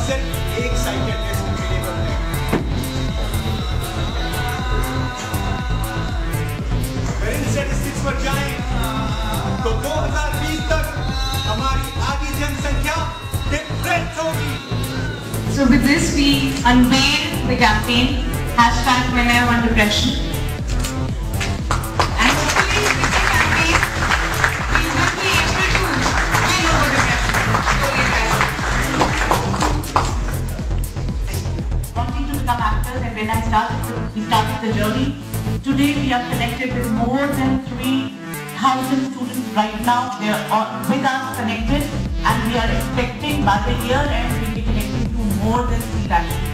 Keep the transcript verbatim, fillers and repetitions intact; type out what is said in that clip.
सिर्फ एक sightedness available है। अगर इन स्टैटिस्टिक्स पर जाएं तो दो हज़ार बीस तक हमारी आधी जनसंख्या डिप्रेस्ड होगी। So with this we unveil the campaign hashtag when I want depression. And hopefully with the campaign we will be able to win over depression. Wanting to become actors, and when I started, we started the journey. Today we are connected with more than three thousand students right now. They are all with us connected, and we are expecting by the year end we'll be connecting to more than three lakh.